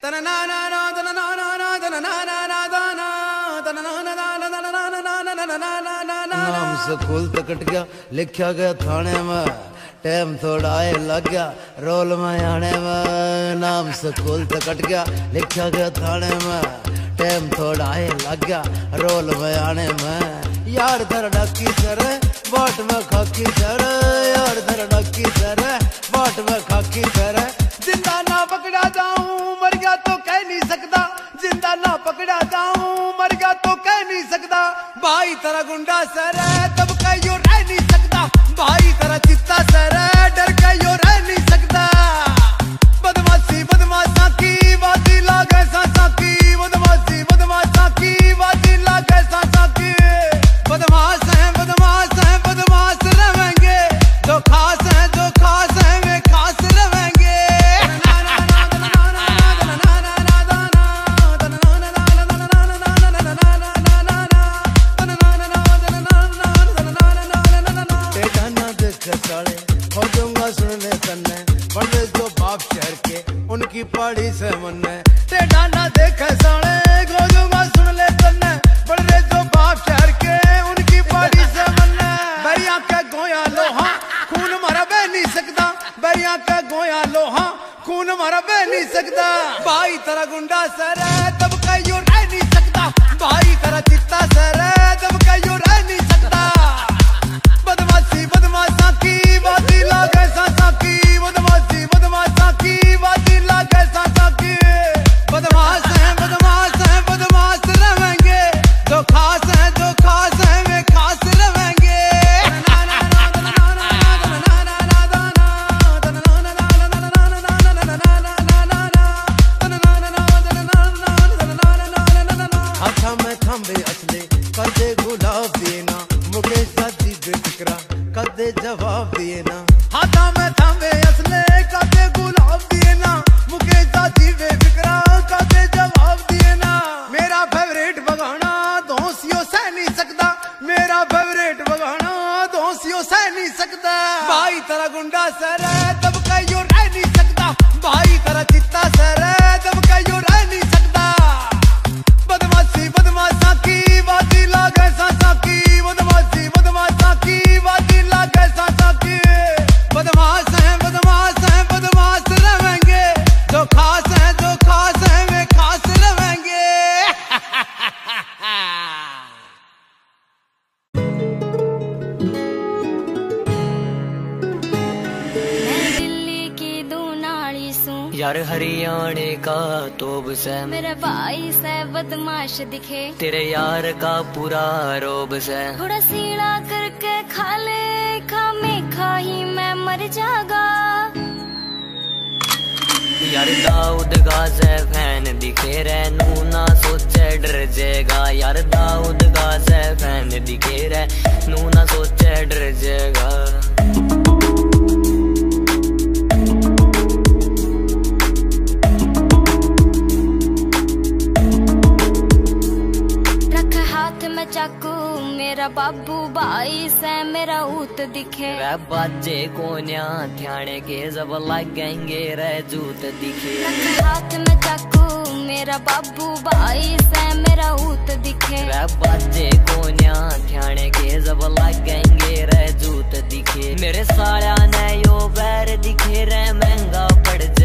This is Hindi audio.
नाम स्कूल तक कट गया, लिखा गया थाने में, टाइम थोड़ा आए लग गया रोल में आने में। नाम स्कूल तक कट गया, लिखा गया थाने में, टाइम थोड़ा आए लग गया रोल में आने में। यार धर डकी सर बाट में खाकी सर, यार धर डकी सर बाट में खाकी सर। जिंदा ना पकड़ा जाऊं मर गया तो कह नहीं सकता, जिंदा ना पकड़ा जाऊं मर गया तो कह नहीं सकता। भाई तेरा गुंडा सर तब कहियो रह नहीं सकता, भाई तेरा चित्ता सर डर कहियो रह नहीं सकता। बदमाशी बदमाशा की बाती लागे सांसा की, बदमाशी बदमाशा की बाती लागे सांसा की। बदमाश है बदमाश है बदमाश रहेंगे, जो खास है जो खास है वे खास रहेंगे। उनकी पहाड़ी से मन टेढ़ा ना देखे साले, गोजूंगा सुन ले तन्ने बड़े जो बाप शहर के, उनकी पहाड़ी से मन। बैरिया के गोया लोहा खून मारा बह नहीं सकता, बैरिया के गोया लोहा खून मारा बह नहीं सकता। भाई तेरा गुंडा सर तब कहियो रह नहीं सकता, भाई तेरा चित्ता सर तब कहियो रह नहीं सकता। बदमाशी बदमाशा की बाती लागे सांसा की, बदमाशी बदमाशा की बाती लागे सांसा की। बदमाश है बदमाश है बदमाश रहेंगे, जो खास है जो खास है वे खास रहेंगे। हाथा में थंबे असले कदे गुलाब दिए ना, मुके साथी बेफिक्रा कदे जवाब दिए ना। हाथा में थंबे असले कदे गुलाब दिए ना, मुके साथी बेफिक्रा कदे जवाब दिए ना। मेरा फेवरेट बगाना दोसियों सह नहीं सकता, मेरा फेवरेट बगाना दोसियों सह नहीं सकता। भाई तेरा गुंडा सर तब कहियो रह नहीं सकता, भाई तेरा चित्ता सर तब कहियो रह नहीं सकता। बदमाशी बदमाशा की बाती लागे सांसा की, बदमाशी बदमाशा की बाती लागे सांसा की। बदमाश है बदमाश है बदमाश रहेंगे, जो खास है जो खास है वे खास रहेंगे। यार हरियाणे का तोब से मेरा भाई से बदमाश दिखे, तेरे यार का पूरा रोब से। थोड़ा सीड़ा करके खा ले, खामे खाही मैं मर जागा। यार दाऊद गाज़े फैन दिखे रे, नू ना सोचे डर जाएगा। यार दाऊद गाज़े फैन दिखे रे, नू ना सोचे डर जाएगा। चाकू मेरा बाबू भाई से मेरा ऊत दिखे, वे बाजे कोन्या ध्याने के जब लगेंगे रे जूत दिखे। हाथ में चाकू मेरा बाबू भाई से मेरा ऊत दिखे, वे बाजे कोन्या ध्याने के जब लगेंगे रे जूत दिखे। मेरे साया ने यो बैर दिखे रे महंगा पड़